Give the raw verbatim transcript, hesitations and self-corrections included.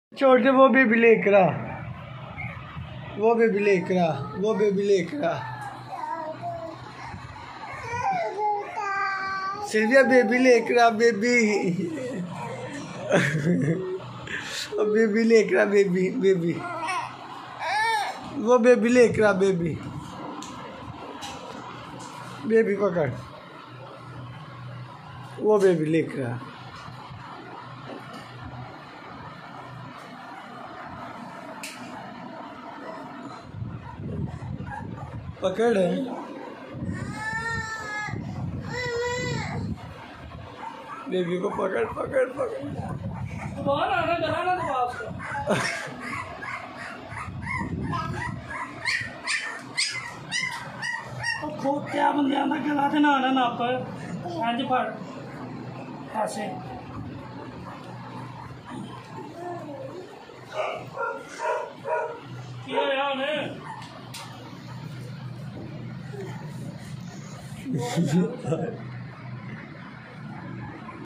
छोटे वो बेबी लेकर आ, वो बेबी लेकर आ, वो बेबी लेकर आ। सिल्विया बेबी लेकर आ, बेबी बेबी लेकर आ, बेबी बेबी वो बेबी लेकर आ, बेबी बेबी पकड़, वो बेबी लेकर आ। पकड़ बेबी को, पकड़ पकड़ पकड़। क्या बंदे आंदा गला ते ना ना नप इंज फड़ ऐसे की होया हुण